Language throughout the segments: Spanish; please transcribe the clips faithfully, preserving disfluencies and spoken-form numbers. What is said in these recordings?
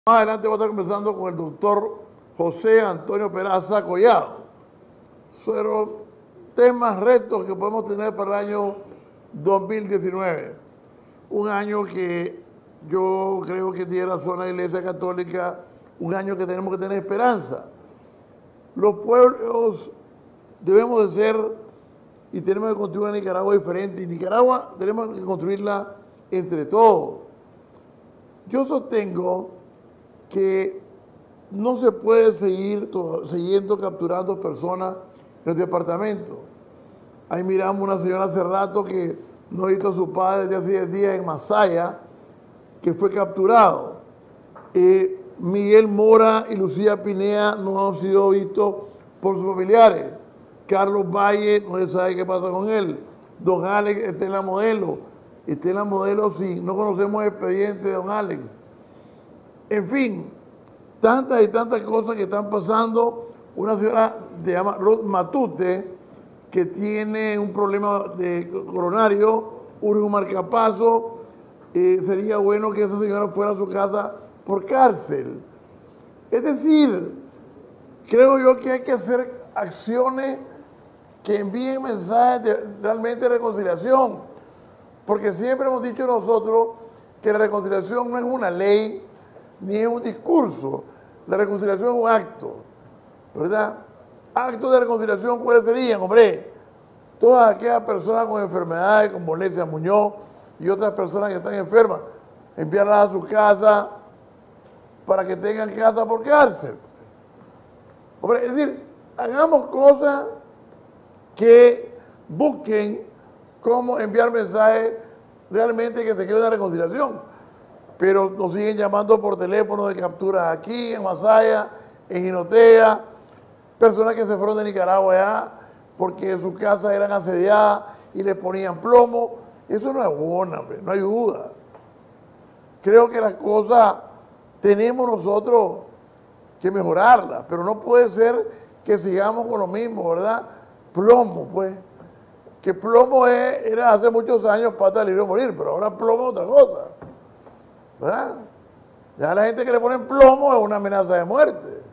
Más adelante voy a estar conversando con el doctor José Antonio Peraza Collado sobre temas, retos que podemos tener para el año dos mil diecinueve. Un año que yo creo que tiene razón la Iglesia Católica, un año que tenemos que tener esperanza. Los pueblos debemos de ser y tenemos que construir una Nicaragua diferente. Y Nicaragua tenemos que construirla entre todos. Yo sostengo que no se puede seguir siguiendo capturando personas en el departamento. Ahí miramos una señora hace rato que no ha visto a su padre desde hace diez días en Masaya, que fue capturado. Eh, Miguel Mora y Lucía Pinea no han sido vistos por sus familiares. Carlos Valle, no se sabe qué pasa con él. Don Alex Estela Modelo. Estela Modelo, sí, no conocemos el expediente de don Alex. En fin, tantas y tantas cosas que están pasando. Una señora se llama Ruth Matute, que tiene un problema de coronario, un marcapaso. Eh, sería bueno que esa señora fuera a su casa por cárcel. Es decir, creo yo que hay que hacer acciones que envíen mensajes de realmente reconciliación. Porque siempre hemos dicho nosotros que la reconciliación no es una ley, ni es un discurso. La reconciliación es un acto, ¿verdad? Actos de reconciliación, ¿cuáles serían, hombre? Todas aquellas personas con enfermedades, como Lecia Muñoz y otras personas que están enfermas, enviarlas a su casa para que tengan casa por cárcel. Hombre, es decir, hagamos cosas que busquen cómo enviar mensajes realmente que se quede una reconciliación. Pero nos siguen llamando por teléfono de capturas aquí, en Masaya, en Jinotea, personas que se fueron de Nicaragua allá porque en sus casas eran asediadas y les ponían plomo. Eso no es bueno, no ayuda. Creo que las cosas tenemos nosotros que mejorarlas, pero no puede ser que sigamos con lo mismo, ¿verdad? Plomo, pues. Que plomo es, era hace muchos años pata libre de morir, pero ahora plomo es otra cosa, ¿verdad? Ya la gente que le ponen plomo es una amenaza de muerte.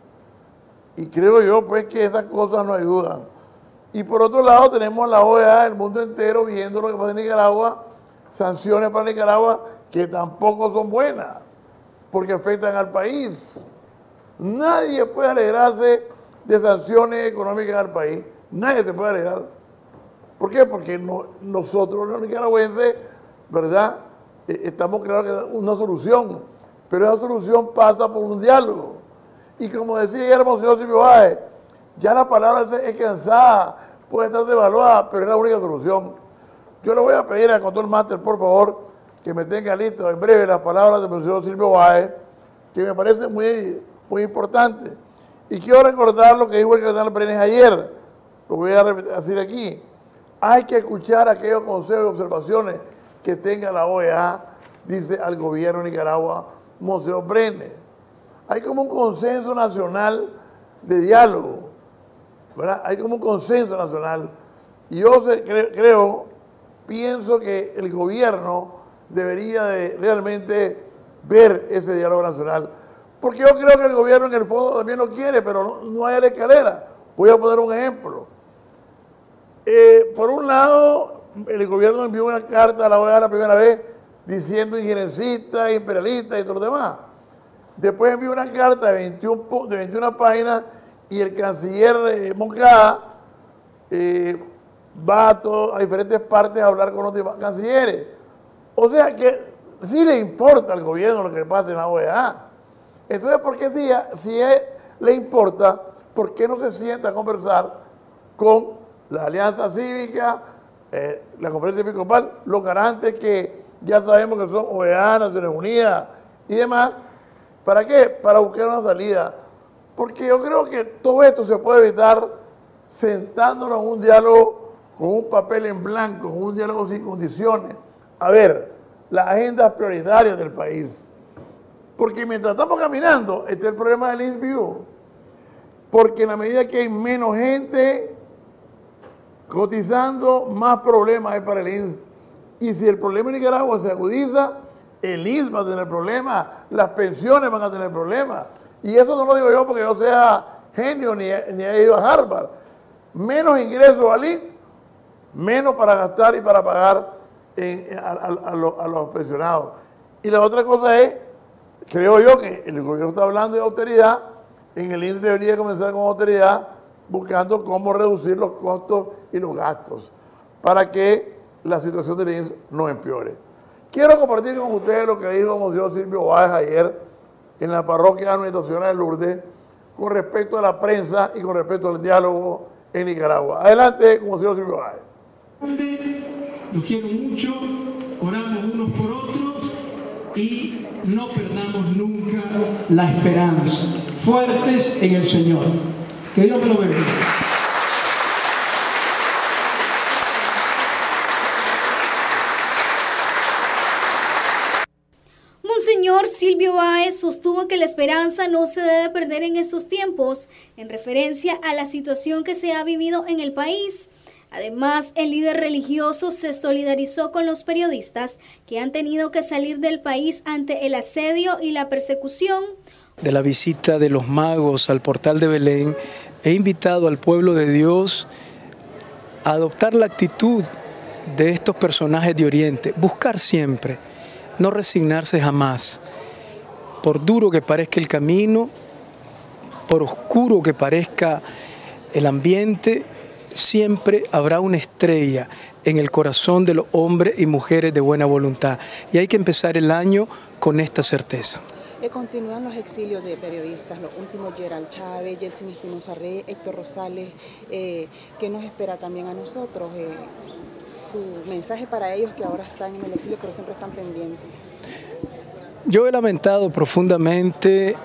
Y creo yo, pues, que esas cosas no ayudan. Y por otro lado tenemos la O E A, el mundo entero, viendo lo que pasa en Nicaragua, sanciones para Nicaragua que tampoco son buenas, porque afectan al país. Nadie puede alegrarse de sanciones económicas al país. Nadie se puede alegrar. ¿Por qué? Porque no, nosotros los nicaragüenses, ¿verdad?, eh, estamos creando una solución, pero esa solución pasa por un diálogo. Y como decía ayer el monseñor Silvio Báez, ya la palabra es cansada, puede estar devaluada, pero es la única solución. Yo le voy a pedir al control master, por favor, que me tenga listo en breve las palabras del monseñor Silvio Báez, que me parece muy, muy importante. Y quiero recordar lo que dijo el cardenal Brenes ayer, lo voy a decir aquí. Hay que escuchar aquellos consejos y observaciones que tenga la O E A, dice al gobierno de Nicaragua, monseñor Brenes. Hay como un consenso nacional de diálogo, ¿verdad? Hay como un consenso nacional. Y yo sé, creo, creo, pienso que el gobierno debería de realmente ver ese diálogo nacional. Porque yo creo que el gobierno en el fondo también lo quiere, pero no, no hay la escalera. Voy a poner un ejemplo. Eh, por un lado, el gobierno envió una carta a la O E A la primera vez diciendo injerencista, imperialista y todo lo demás. Después envió una carta de veintiuna, de veintiuna páginas y el canciller eh, Moncada eh, va a, todo, a diferentes partes a hablar con los cancilleres. O sea que sí le importa al gobierno lo que pasa en la O E A. Entonces, ¿por qué si, si él le importa, por qué no se sienta a conversar con la Alianza Cívica, eh, la Conferencia Episcopal, los garantes que ya sabemos que son O E A, Naciones Unidas y demás? ¿Para qué? Para buscar una salida. Porque yo creo que todo esto se puede evitar sentándonos en un diálogo con un papel en blanco, con un diálogo sin condiciones. A ver, las agendas prioritarias del país. Porque mientras estamos caminando, está el problema del I N S S vivo. Porque en la medida que hay menos gente cotizando, más problemas hay para el I N S S. Y si el problema en Nicaragua se agudiza, el I S S va a tener problemas, las pensiones van a tener problemas. Y eso no lo digo yo porque yo sea genio ni, ni he ido a Harvard. Menos ingresos al I S S, menos para gastar y para pagar en, a, a, a, los, a los pensionados. Y la otra cosa es, creo yo que el gobierno está hablando de austeridad, en el I N S S debería comenzar con austeridad, buscando cómo reducir los costos y los gastos, para que la situación del I N S S no empeore. Quiero compartir con ustedes lo que dijo Monseñor Silvio Báez ayer en la parroquia Nuestra de Lourdes con respecto a la prensa y con respecto al diálogo en Nicaragua. Adelante, Monseñor Silvio Báez. Los quiero mucho, oramos unos por otros y no perdamos nunca la esperanza. Fuertes en el Señor. Que Dios me lo bendiga. Monseñor Silvio Báez sostuvo que la esperanza no se debe perder en estos tiempos, en referencia a la situación que se ha vivido en el país. Además, el líder religioso se solidarizó con los periodistas que han tenido que salir del país ante el asedio y la persecución. De la visita de los magos al portal de Belén, he invitado al pueblo de Dios a adoptar la actitud de estos personajes de Oriente, buscar siempre, no resignarse jamás. Por duro que parezca el camino, por oscuro que parezca el ambiente, siempre habrá una estrella en el corazón de los hombres y mujeres de buena voluntad. Y hay que empezar el año con esta certeza. Eh, continúan los exilios de periodistas, los últimos Gerald Chávez, Yeltsin Espinosa Reyes, Héctor Rosales, eh, ¿qué nos espera también a nosotros? Eh, su mensaje para ellos que ahora están en el exilio pero siempre están pendientes. Yo he lamentado profundamente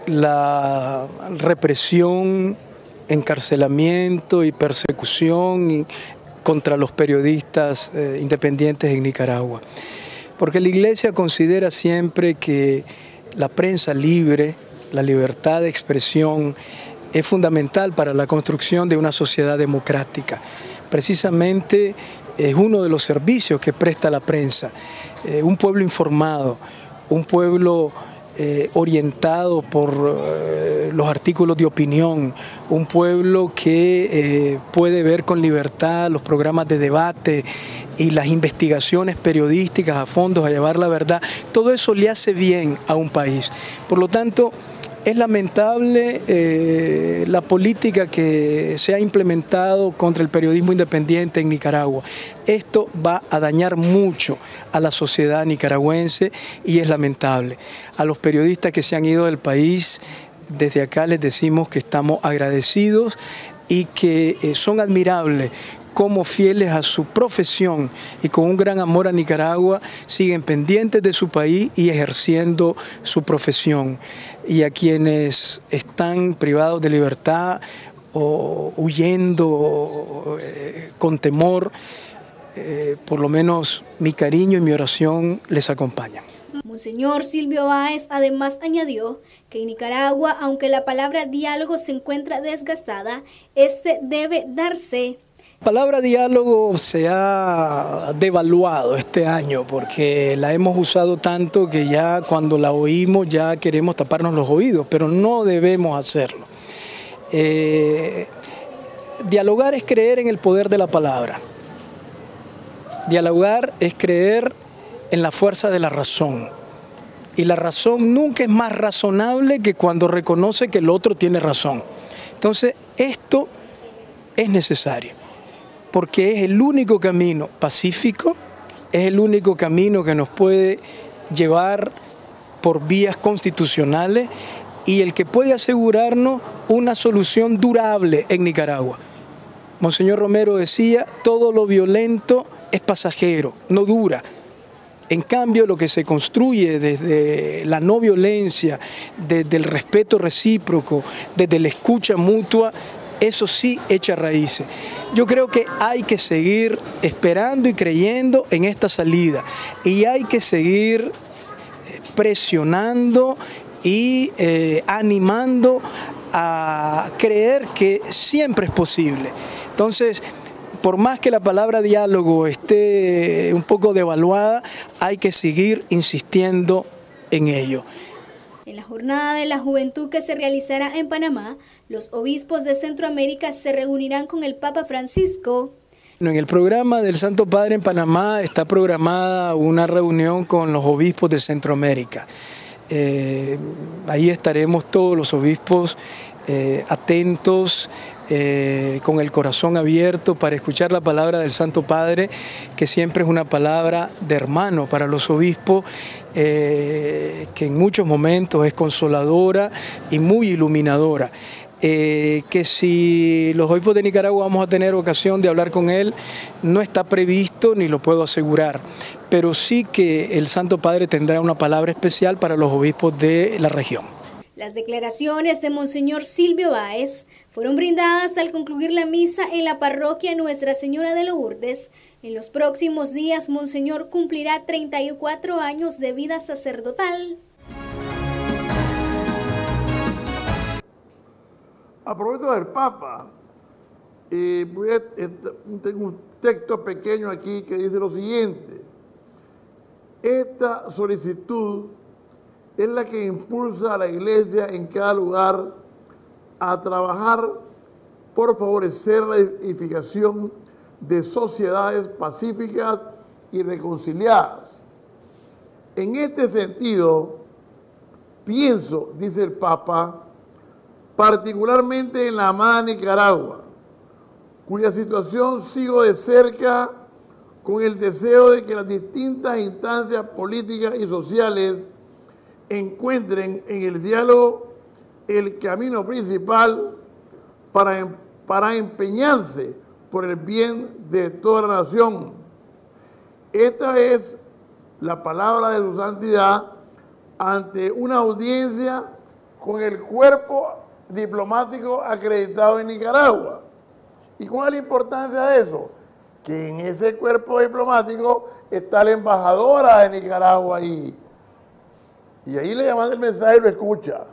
la represión, encarcelamiento y persecución y contra los periodistas eh, independientes en Nicaragua. Porque la Iglesia considera siempre que la prensa libre, la libertad de expresión es fundamental para la construcción de una sociedad democrática. Precisamente es uno de los servicios que presta la prensa. Eh, un pueblo informado, un pueblo Eh, orientado por eh, los artículos de opinión, un pueblo que eh, puede ver con libertad los programas de debate y las investigaciones periodísticas a fondo, a llevar la verdad. Todo eso le hace bien a un país. Por lo tanto, es lamentable eh, la política que se ha implementado contra el periodismo independiente en Nicaragua. Esto va a dañar mucho a la sociedad nicaragüense y es lamentable. A los periodistas que se han ido del país, desde acá les decimos que estamos agradecidos y que eh, son admirables cómo fieles a su profesión y con un gran amor a Nicaragua siguen pendientes de su país y ejerciendo su profesión. Y a quienes están privados de libertad o huyendo o, eh, con temor, eh, por lo menos mi cariño y mi oración les acompañan. Monseñor Silvio Báez además añadió que en Nicaragua, aunque la palabra diálogo se encuentra desgastada, este debe darse. La palabra diálogo se ha devaluado este año porque la hemos usado tanto que ya cuando la oímos ya queremos taparnos los oídos, pero no debemos hacerlo. Eh, dialogar es creer en el poder de la palabra. Dialogar es creer en la fuerza de la razón. Y la razón nunca es más razonable que cuando reconoce que el otro tiene razón. Entonces, esto es necesario, porque es el único camino pacífico, es el único camino que nos puede llevar por vías constitucionales y el que puede asegurarnos una solución durable en Nicaragua. Monseñor Romero decía, todo lo violento es pasajero, no dura. En cambio, lo que se construye desde la no violencia, desde el respeto recíproco, desde la escucha mutua, eso sí echa raíces. Yo creo que hay que seguir esperando y creyendo en esta salida y hay que seguir presionando y eh, animando a creer que siempre es posible. Entonces, por más que la palabra diálogo esté un poco devaluada, hay que seguir insistiendo en ello. En la jornada de la juventud que se realizará en Panamá, los obispos de Centroamérica se reunirán con el Papa Francisco. En el programa del Santo Padre en Panamá está programada una reunión con los obispos de Centroamérica. Eh, ahí estaremos todos los obispos eh, atentos, eh, con el corazón abierto para escuchar la palabra del Santo Padre, que siempre es una palabra de hermano para los obispos, eh, que en muchos momentos es consoladora y muy iluminadora. Eh, que si los obispos de Nicaragua vamos a tener ocasión de hablar con él, no está previsto ni lo puedo asegurar, pero sí que el Santo Padre tendrá una palabra especial para los obispos de la región. Las declaraciones de Monseñor Silvio Báez fueron brindadas al concluir la misa en la parroquia Nuestra Señora de Lourdes. En los próximos días, Monseñor cumplirá treinta y cuatro años de vida sacerdotal. A propósito del Papa, eh, voy a, eh, tengo un texto pequeño aquí que dice lo siguiente: esta solicitud es la que impulsa a la Iglesia en cada lugar a trabajar por favorecer la edificación de sociedades pacíficas y reconciliadas. En este sentido, pienso, dice el Papa, particularmente en la amada Nicaragua, cuya situación sigo de cerca con el deseo de que las distintas instancias políticas y sociales encuentren en el diálogo el camino principal para, para empeñarse por el bien de toda la nación. Esta es la palabra de su santidad ante una audiencia con el cuerpo diplomático acreditado en Nicaragua. ¿Y cuál es la importancia de eso? Que en ese cuerpo diplomático está la embajadora de Nicaragua ahí. Y ahí le llaman el mensaje y lo escucha.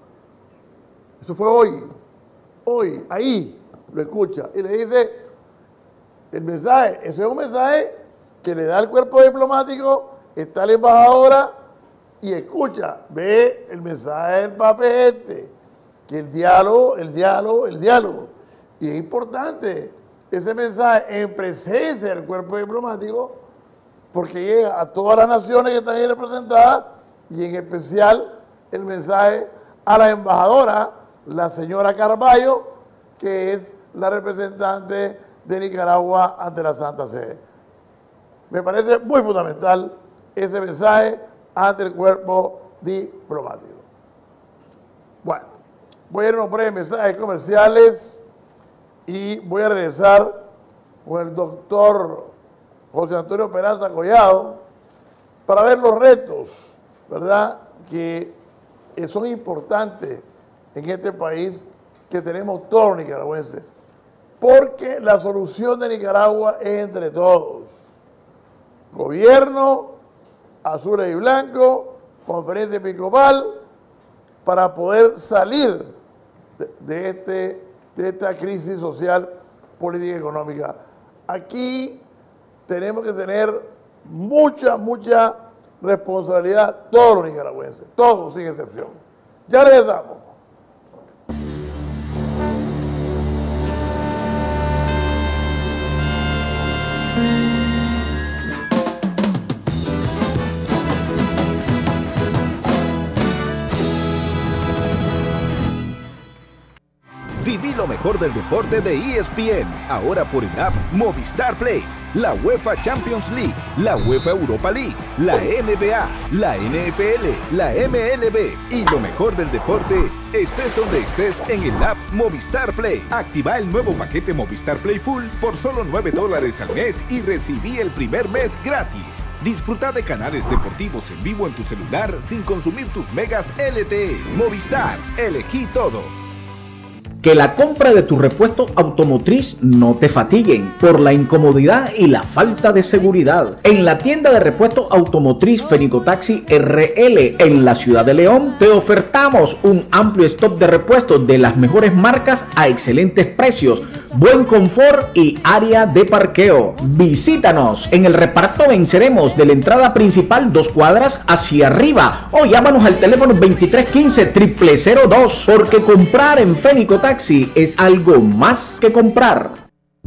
Eso fue hoy. Hoy, ahí, lo escucha. Y le dice el mensaje. Ese es un mensaje que le da el cuerpo diplomático, está la embajadora y escucha. Ve el mensaje del Papa este. Que el diálogo, el diálogo, el diálogo. Y es importante ese mensaje en presencia del cuerpo diplomático, porque llega a todas las naciones que están ahí representadas, y en especial el mensaje a la embajadora, la señora Carballo, que es la representante de Nicaragua ante la Santa Sede. Me parece muy fundamental ese mensaje ante el cuerpo diplomático. Bueno, voy a ir a unos breves mensajes comerciales y voy a regresar con el doctor José Antonio Peraza Collado para ver los retos, ¿verdad?, que son importantes en este país que tenemos todos los nicaragüenses. Porque la solución de Nicaragua es entre todos. Gobierno, azules y blanco, conferencia episcopal, para poder salir de, de, este, de esta crisis social, política y económica. Aquí tenemos que tener mucha, mucha responsabilidad, todos los nicaragüenses, todos sin excepción. Ya regresamos. Viví lo mejor del deporte de E S P N, ahora por el app Movistar Play. La UEFA Champions League, la UEFA Europa League, la N B A, la N F L, la M L B y lo mejor del deporte, estés donde estés en el app Movistar Play. Activa el nuevo paquete Movistar Play Full por solo nueve dólares al mes y recibí el primer mes gratis. Disfruta de canales deportivos en vivo en tu celular sin consumir tus megas L T E. Movistar, elegí todo. Que la compra de tu repuesto automotriz no te fatiguen por la incomodidad y la falta de seguridad. En la tienda de repuesto automotriz Fenicotaxi R L en la ciudad de León te ofertamos un amplio stock de repuestos de las mejores marcas a excelentes precios, buen confort y área de parqueo. Visítanos. En el reparto venceremos de la entrada principal dos cuadras hacia arriba o llámanos al teléfono veintitrés quince, cero cero cero dos, porque comprar en Fenicotaxi es algo más que comprar.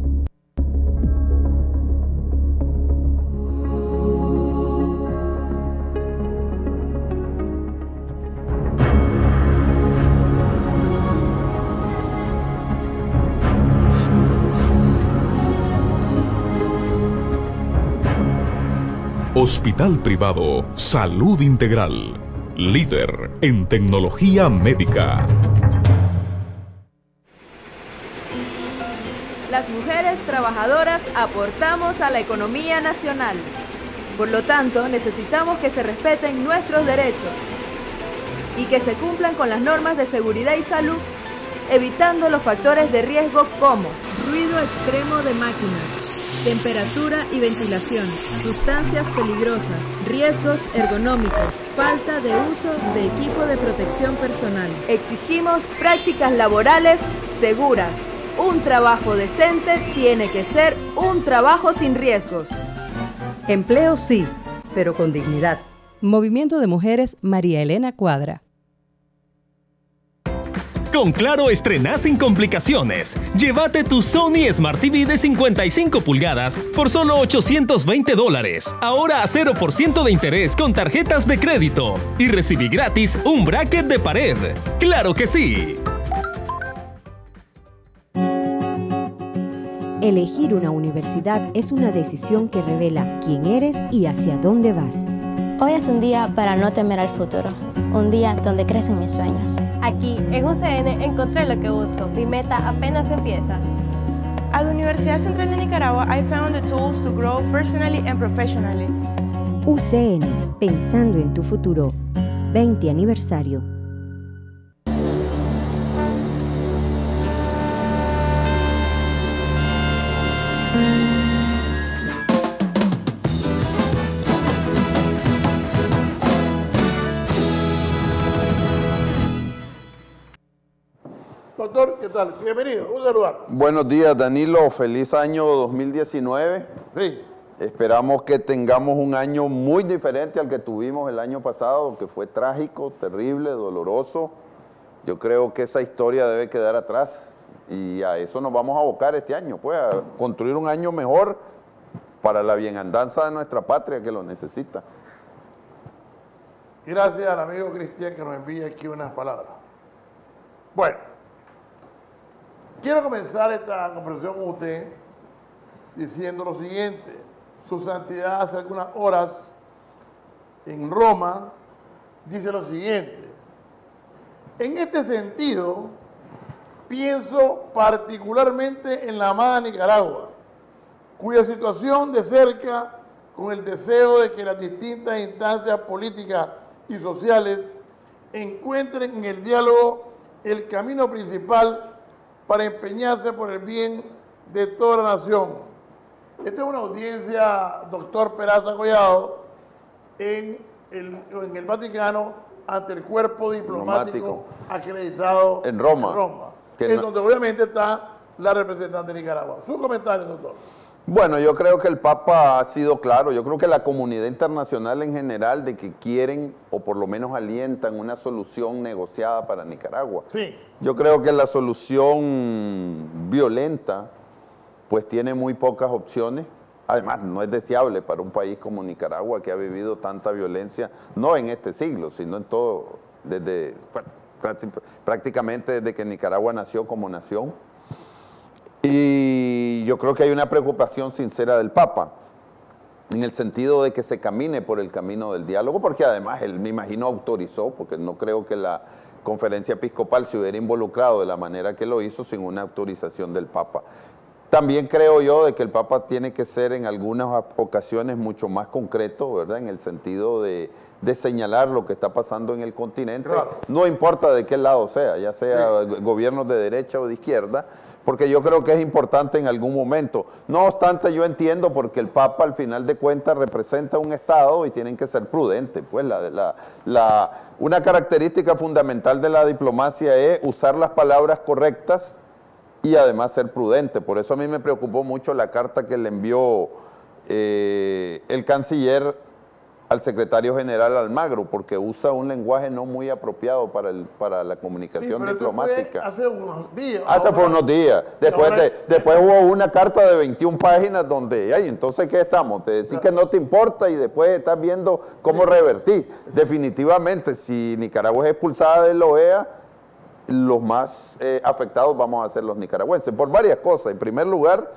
Hospital Privado Salud Integral, líder en tecnología médica. Las mujeres trabajadoras aportamos a la economía nacional. Por lo tanto, necesitamos que se respeten nuestros derechos y que se cumplan con las normas de seguridad y salud, evitando los factores de riesgo como ruido extremo de máquinas, temperatura y ventilación, sustancias peligrosas, riesgos ergonómicos, falta de uso de equipo de protección personal. Exigimos prácticas laborales seguras. Un trabajo decente tiene que ser un trabajo sin riesgos. Empleo sí, pero con dignidad. Movimiento de Mujeres María Elena Cuadra. Con Claro estrenás sin complicaciones. Llévate tu Sony Smart T V de cincuenta y cinco pulgadas por solo ochocientos veinte dólares. Ahora a cero por ciento de interés con tarjetas de crédito. Y recibí gratis un bracket de pared. ¡Claro que sí! Elegir una universidad es una decisión que revela quién eres y hacia dónde vas. Hoy es un día para no temer al futuro, un día donde crecen mis sueños. Aquí, en U C N, encontré lo que busco. Mi meta apenas empieza. At la Universidad Central de Nicaragua, I found the tools to grow personally and professionally. U C N, pensando en tu futuro. veinte aniversario. Doctor, ¿qué tal? Bienvenido, un saludo. Buenos días, Danilo. Feliz año dos mil diecinueve. Sí. Esperamos que tengamos un año muy diferente al que tuvimos el año pasado, que fue trágico, terrible, doloroso. Yo creo que esa historia debe quedar atrás y a eso nos vamos a abocar este año, pues, a construir un año mejor para la bienandanza de nuestra patria que lo necesita. Gracias al amigo Cristian que nos envía aquí unas palabras. Bueno, quiero comenzar esta conversación con usted diciendo lo siguiente. Su Santidad hace algunas horas en Roma dice lo siguiente. En este sentido, pienso particularmente en la amada Nicaragua, cuya situación de cerca, con el deseo de que las distintas instancias políticas y sociales encuentren en el diálogo el camino principal para empeñarse por el bien de toda la nación. Esta es una audiencia, doctor Peraza Collado, en el, en el Vaticano, ante el cuerpo diplomático, diplomático. acreditado en Roma, en, Roma, en no... donde obviamente está la representante de Nicaragua. Su comentario, doctor. Bueno, yo creo que el Papa ha sido claro, yo creo que la comunidad internacional en general de que quieren o por lo menos alientan una solución negociada para Nicaragua. Sí. Yo creo que la solución violenta pues tiene muy pocas opciones. Además, no es deseable para un país como Nicaragua que ha vivido tanta violencia, no en este siglo, sino en todo, desde bueno, prácticamente desde que Nicaragua nació como nación. Y yo creo que hay una preocupación sincera del Papa, en el sentido de que se camine por el camino del diálogo, porque además él, me imagino, autorizó, porque no creo que la conferencia episcopal se hubiera involucrado de la manera que lo hizo sin una autorización del Papa. También creo yo de que el Papa tiene que ser en algunas ocasiones mucho más concreto, ¿verdad? En el sentido de, de señalar lo que está pasando en el continente, claro. No importa de qué lado sea, ya sea sí. gobiernos de derecha o de izquierda, porque yo creo que es importante en algún momento. No obstante, yo entiendo porque el Papa al final de cuentas representa un Estado y tienen que ser prudentes. Pues la, la, la, una característica fundamental de la diplomacia es usar las palabras correctas y además ser prudente. Por eso a mí me preocupó mucho la carta que le envió eh, el canciller al secretario general Almagro, porque usa un lenguaje no muy apropiado para, el, para la comunicación sí, diplomática. Hace unos días. Hace fue unos días. Después, ahora, de, después hubo una carta de veintiuna páginas donde, ay, entonces, ¿qué estamos? Te decís que no te importa y después estás viendo cómo sí. revertir. Definitivamente, si Nicaragua es expulsada de la O E A, los más eh, afectados vamos a ser los nicaragüenses, por varias cosas. En primer lugar,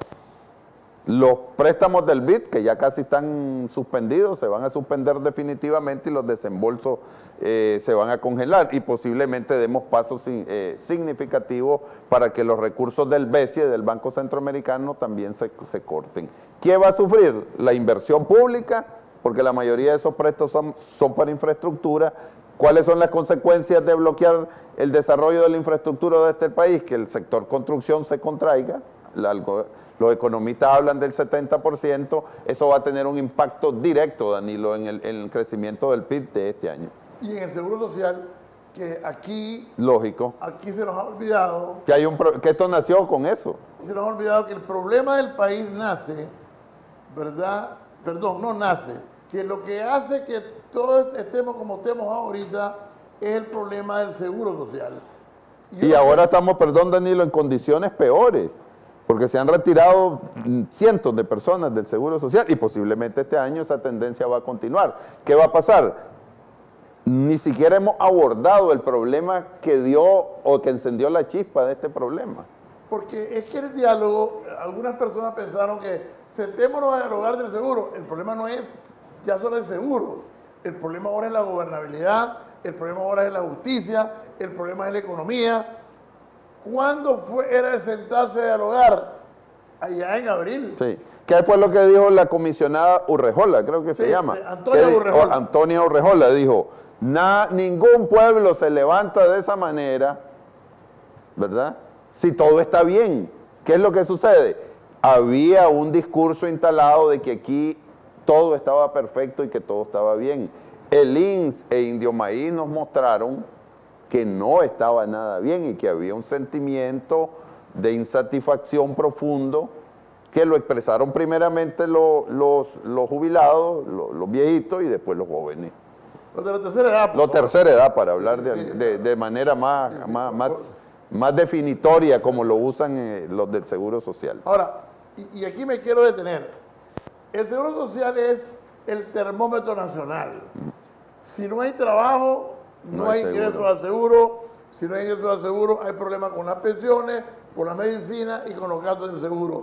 los préstamos del B I D, que ya casi están suspendidos, se van a suspender definitivamente y los desembolsos eh, se van a congelar y posiblemente demos pasos eh, significativos para que los recursos del B C E, del Banco Centroamericano, también se, se corten. ¿Quién va a sufrir? La inversión pública, porque la mayoría de esos préstamos son, son para infraestructura. ¿Cuáles son las consecuencias de bloquear el desarrollo de la infraestructura de este país? Que el sector construcción se contraiga. La, los economistas hablan del setenta por ciento, eso va a tener un impacto directo, Danilo, en el, en el crecimiento del P I B de este año. Y en el Seguro Social, que aquí... Lógico. Aquí se nos ha olvidado... Que, hay un pro, que esto nació con eso. Se nos ha olvidado que el problema del país nace, ¿verdad? Perdón, no nace, que lo que hace que todos estemos como estemos ahorita es el problema del Seguro Social. Y, y ahora estamos, perdón Danilo, en condiciones peores. Porque se han retirado cientos de personas del Seguro Social y posiblemente este año esa tendencia va a continuar. ¿Qué va a pasar? Ni siquiera hemos abordado el problema que dio o que encendió la chispa de este problema. Porque es que el diálogo, algunas personas pensaron que sentémonos a dialogar del seguro. El problema no es ya solo el seguro. El problema ahora es la gobernabilidad, el problema ahora es la justicia, el problema es la economía. ¿Cuándo fue, era el sentarse a dialogar? Allá en abril. Sí. ¿Qué fue lo que dijo la comisionada Urrejola, creo que sí, se llama? Antonia Urrejola. Antonia Urrejola dijo, Na, ningún pueblo se levanta de esa manera, ¿verdad? Si todo está bien. ¿Qué es lo que sucede? Había un discurso instalado de que aquí todo estaba perfecto y que todo estaba bien. El I N S e Indio Maíz nos mostraron que no estaba nada bien y que había un sentimiento de insatisfacción profundo que lo expresaron primeramente los, los, los jubilados, los, los viejitos y después los jóvenes. Los de la tercera edad. Los de tercera edad, para hablar de, de, de manera más, más, más, más definitoria como lo usan eh, los del Seguro Social. Ahora, y, y aquí me quiero detener. El Seguro Social es el termómetro nacional. Si no hay trabajo, no, no hay ingresos al seguro. Si no hay ingresos al seguro, hay problemas con las pensiones, con la medicina y con los gastos del seguro.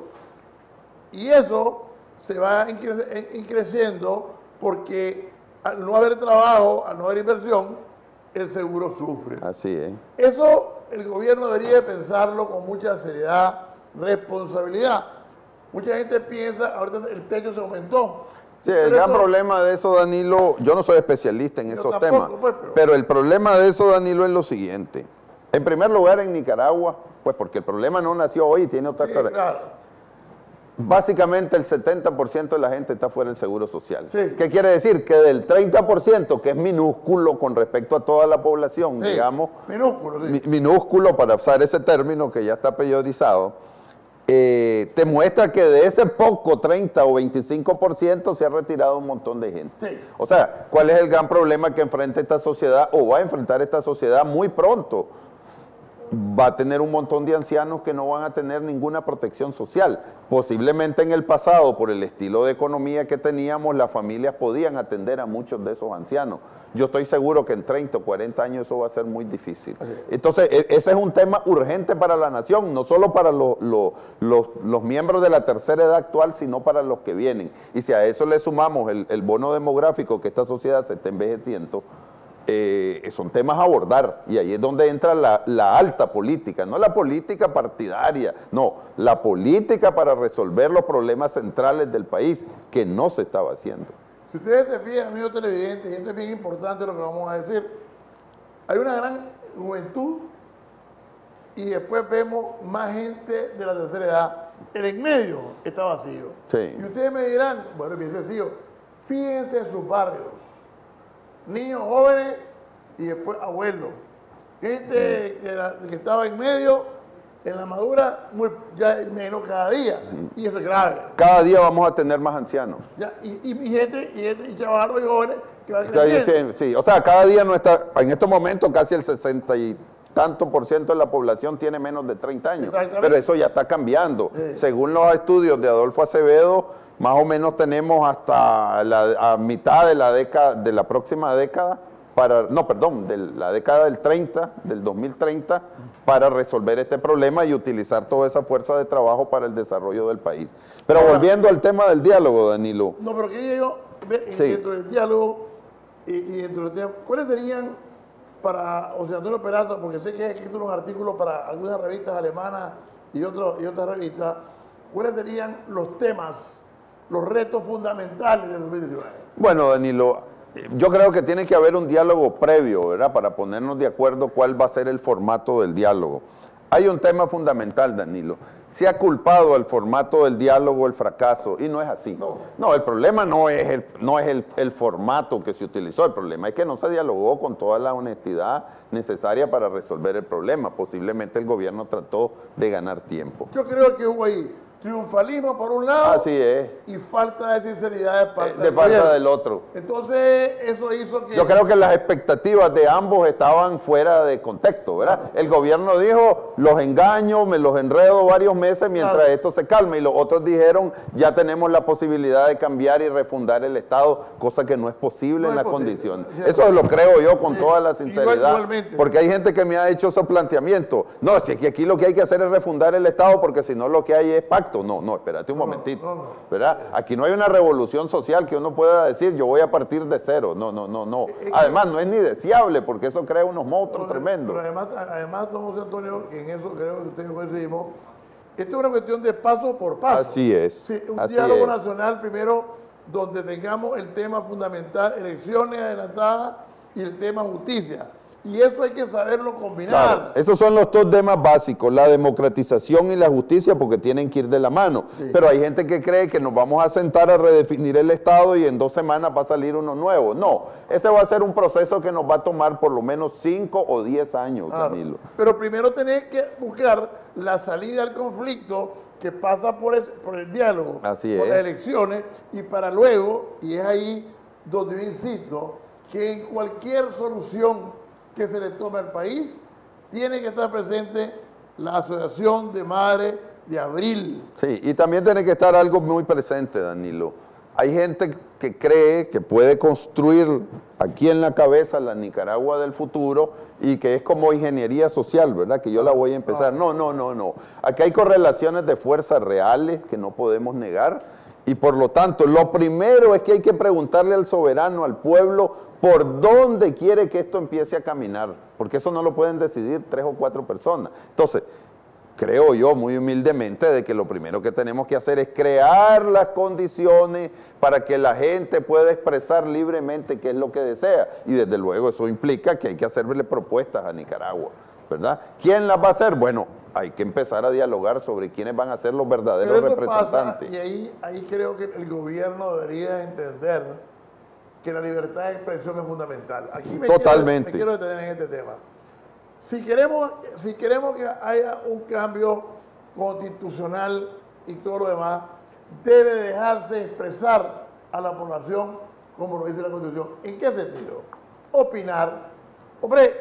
Y eso se va increciendo porque al no haber trabajo, al no haber inversión, el seguro sufre. Así es. Eso el gobierno debería pensarlo con mucha seriedad, responsabilidad. Mucha gente piensa, ahorita el techo se aumentó. Sí, el gran problema de eso, Danilo, yo no soy especialista en esos temas, pues, pero... pero el problema de eso, Danilo, es lo siguiente. En primer lugar, en Nicaragua, pues porque el problema no nació hoy y tiene otra sí, cara. Claro. Básicamente el setenta por ciento de la gente está fuera del Seguro Social. Sí. ¿Qué quiere decir? Que del treinta por ciento, que es minúsculo con respecto a toda la población, sí, digamos, minúsculo, sí. mi, minúsculo para usar ese término que ya está peyorizado, Eh, te muestra que de ese poco treinta o veinticinco por ciento se ha retirado un montón de gente. Sí. O sea, ¿cuál es el gran problema que enfrenta esta sociedad o va a enfrentar esta sociedad muy pronto? Va a tener un montón de ancianos que no van a tener ninguna protección social. Posiblemente en el pasado, por el estilo de economía que teníamos, las familias podían atender a muchos de esos ancianos. Yo estoy seguro que en treinta o cuarenta años eso va a ser muy difícil. Entonces, ese es un tema urgente para la nación, no solo para los, los, los, los miembros de la tercera edad actual, sino para los que vienen. Y si a eso le sumamos el, el bono demográfico, que esta sociedad se está envejeciendo, eh, son temas a abordar. Y ahí es donde entra la, la alta política, no la política partidaria, no, la política para resolver los problemas centrales del país, que no se estaba haciendo. Si ustedes se fijan, amigos televidentes, y esto es bien importante lo que vamos a decir, hay una gran juventud y después vemos más gente de la tercera edad. El en medio está vacío. Sí. Y ustedes me dirán, bueno, bien sencillo, fíjense en sus barrios, niños jóvenes y después abuelos. Gente que, era- que estaba en medio, en la madura, muy, ya hay menos cada día. Y eso es grave. Cada día vamos a tener más ancianos. Ya, y, y, y gente, y gente, y chavalos y jóvenes que van O sea, creciendo. sí, o sea, cada día nuestra, en estos momentos casi el sesenta y tanto por ciento de la población tiene menos de treinta años. Exactamente. Pero eso ya está cambiando. Sí. Según los estudios de Adolfo Acevedo, más o menos tenemos hasta la a mitad de la década, de la próxima década, para, no, perdón, de la década del treinta, del dos mil treinta, para resolver este problema y utilizar toda esa fuerza de trabajo para el desarrollo del país. Pero Ahora, volviendo al tema del diálogo, Danilo. No, pero quería yo ver Sí. dentro del diálogo y, y dentro del tema, ¿cuáles serían para José Antonio Peraza? Porque sé que ha escrito unos artículos para algunas revistas alemanas y, otro, y otras revistas. ¿Cuáles serían los temas, los retos fundamentales del dos mil diecinueve? Bueno, Danilo, yo creo que tiene que haber un diálogo previo, ¿verdad? Para ponernos de acuerdo cuál va a ser el formato del diálogo. Hay un tema fundamental, Danilo. Se ha culpado al formato del diálogo el fracaso y no es así. No, no el problema no es, el, no es el, el formato que se utilizó, el problema es que no se dialogó con toda la honestidad necesaria para resolver el problema. Posiblemente el gobierno trató de ganar tiempo. Yo creo que hubo ahí triunfalismo por un lado Así es, y falta de sinceridad de parte, eh, de del parte gobierno. del otro. Entonces, eso hizo que... Yo creo que las expectativas de ambos estaban fuera de contexto, ¿verdad? El gobierno dijo, los engaño, me los enredo varios meses mientras Claro. esto se calma, y los otros dijeron, ya tenemos la posibilidad de cambiar y refundar el Estado, cosa que no es posible No en es la posible. condición. Sí. Eso lo creo yo con Sí. toda la Igual- sinceridad, igualmente. porque hay gente que me ha hecho esos planteamientos. No, si aquí, aquí lo que hay que hacer es refundar el Estado, porque si no lo que hay es pacto. No, no, espérate un momentito, no, no. ¿verdad? Aquí no hay una revolución social que uno pueda decir, yo voy a partir de cero. No, no, no, no. Eh, Además, no es ni deseable, porque eso crea unos monstruos Pero- tremendos. Pero además, además, don José Antonio, que en eso creo que ustedes coincidimos, esto es una cuestión de paso por paso. Así es, Sí, un así diálogo es. nacional primero donde tengamos el tema fundamental, elecciones adelantadas y el tema justicia. Y eso hay que saberlo combinar. Claro, esos son los dos temas básicos, la democratización y la justicia, porque tienen que ir de la mano. Sí. Pero hay gente que cree que nos vamos a sentar a redefinir el Estado y en dos semanas va a salir uno nuevo. No, ese va a ser un proceso que nos va a tomar por lo menos cinco o diez años, Claro. Danilo. Pero primero tenés que buscar la salida al conflicto que pasa por, ese- por el diálogo, Así por es. las elecciones, y para luego, y es ahí donde yo insisto, que en cualquier solución que se le tome al país, tiene que estar presente la Asociación de Madres de Abril. Sí, y también tiene que estar algo muy presente, Danilo. Hay gente que cree que puede construir aquí en la cabeza la Nicaragua del futuro y que es como ingeniería social, ¿verdad? Que yo la voy a empezar. No, no, no, no. Aquí hay correlaciones de fuerzas reales que no podemos negar. Y por lo tanto, lo primero es que hay que preguntarle al soberano, al pueblo, por dónde quiere que esto empiece a caminar, porque eso no lo pueden decidir tres o cuatro personas. Entonces, creo yo muy humildemente de que lo primero que tenemos que hacer es crear las condiciones para que la gente pueda expresar libremente qué es lo que desea. Y desde luego eso implica que hay que hacerle propuestas a Nicaragua, ¿verdad? ¿Quién las va a hacer? Bueno, hay que empezar a dialogar sobre quiénes van a ser los verdaderos Pero eso pasa, representantes. y ahí, ahí creo que el gobierno debería entender que la libertad de expresión es fundamental. Aquí me Totalmente. Quiero, me quiero detener en este tema. Si queremos, si queremos que haya un cambio constitucional y todo lo demás, debe dejarse expresar a la población como lo dice la Constitución. ¿En qué sentido? Opinar. Hombre,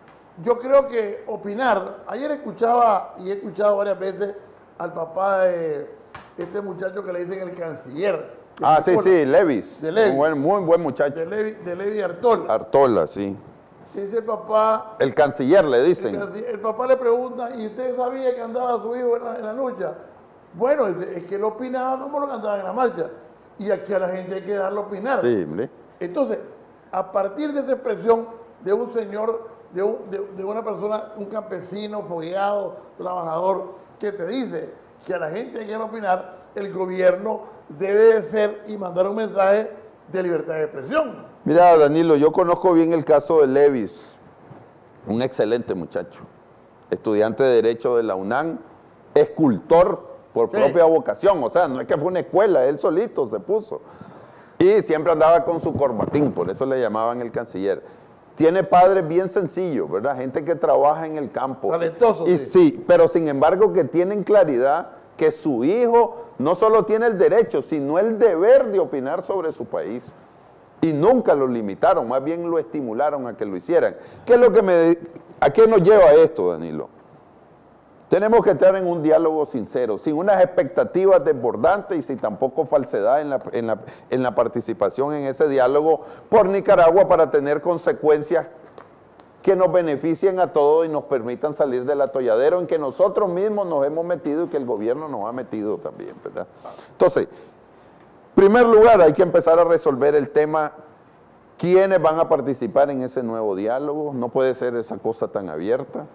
yo creo que opinar, ayer escuchaba y he escuchado varias veces al papá de este muchacho que le dicen el canciller. Ah, sí, sí, Levis. De Levis. Un buen, muy buen muchacho. De Levi, de Levi Artola. Artola, sí. Dice el papá, El canciller le el, dicen. canciller- el papá le pregunta, ¿y usted sabía que andaba su hijo en la, en la lucha? Bueno, dice, es que él opinaba como lo que andaba en la marcha. Y aquí a la gente hay que darle a opinar. Sí, hombre. Entonces, a partir de esa expresión de un señor, de, un- de- de una persona, un campesino, fogueado, trabajador, que te dice que a la gente hay que opinar, el gobierno debe de ser y mandar un mensaje de libertad de expresión. Mira, Danilo, yo conozco bien el caso de Levis, un excelente muchacho, estudiante de Derecho de la UNAM, escultor por sí. propia vocación, o sea, no es que fue una escuela, él solito se puso. Y siempre andaba con su corbatín, por eso le llamaban el canciller. Tiene padres bien sencillos, ¿verdad? Gente que trabaja en el campo. Talentoso. Y sí. sí, pero sin embargo que tienen claridad que su hijo no solo tiene el derecho, sino el deber de opinar sobre su país. Y nunca lo limitaron, más bien lo estimularon a que lo hicieran. ¿Qué es lo que me, ¿A qué nos lleva esto, Danilo? Tenemos que estar en un diálogo sincero, sin unas expectativas desbordantes y sin tampoco falsedad en la, en la, en la participación en ese diálogo por Nicaragua para tener consecuencias que nos beneficien a todos y nos permitan salir del atolladero en que nosotros mismos nos hemos metido y que el gobierno nos ha metido también, ¿verdad? Entonces, en primer lugar, hay que empezar a resolver el tema, quiénes van a participar en ese nuevo diálogo, no puede ser esa cosa tan abierta.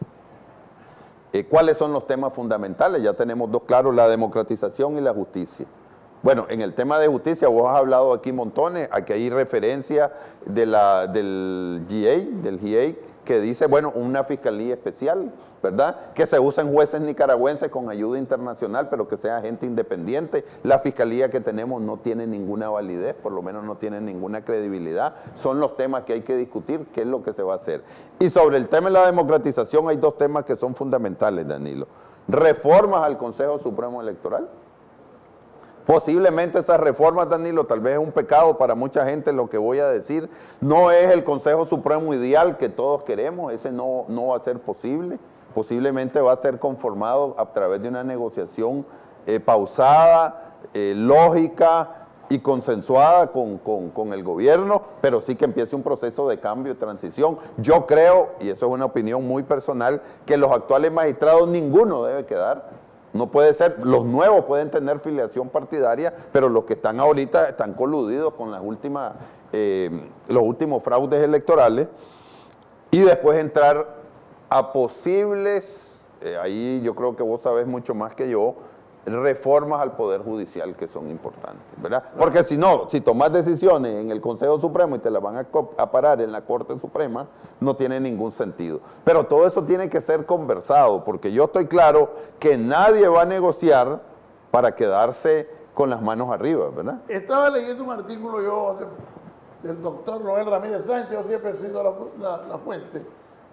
Eh, ¿Cuáles son los temas fundamentales? Ya tenemos dos claros, la democratización y la justicia. Bueno, en el tema de justicia, vos has hablado aquí montones, aquí hay referencia de la, del G A, del G A, que dice, bueno, una fiscalía especial, ¿verdad? Que se usen jueces nicaragüenses con ayuda internacional, pero que sea gente independiente. La fiscalía que tenemos no tiene ninguna validez, por lo menos no tiene ninguna credibilidad. Son los temas que hay que discutir, qué es lo que se va a hacer. Y sobre el tema de la democratización hay dos temas que son fundamentales, Danilo. Reformas al Consejo Supremo Electoral. Posiblemente esas reformas, Danilo, tal vez es un pecado para mucha gente lo que voy a decir. No es el Consejo Supremo ideal que todos queremos, ese no, no va a ser posible. Posiblemente va a ser conformado a través de una negociación eh, pausada, eh, lógica y consensuada con, con, con el gobierno, pero sí que empiece un proceso de cambio y transición. Yo creo, y eso es una opinión muy personal, que los actuales magistrados ninguno debe quedar. No puede ser, los nuevos pueden tener filiación partidaria, pero los que están ahorita están coludidos con las últimas, eh, los últimos fraudes electorales, y después entrar a posibles, eh, ahí yo creo que vos sabés mucho más que yo, reformas al Poder Judicial que son importantes, ¿verdad? Porque si no, si tomás decisiones en el Consejo Supremo y te las van a, a parar en la Corte Suprema, no tiene ningún sentido. Pero todo eso tiene que ser conversado, porque yo estoy claro que nadie va a negociar para quedarse con las manos arriba, ¿verdad? Estaba leyendo un artículo yo del doctor Noel Ramírez Sánchez, yo siempre he sido la, la, la fuente,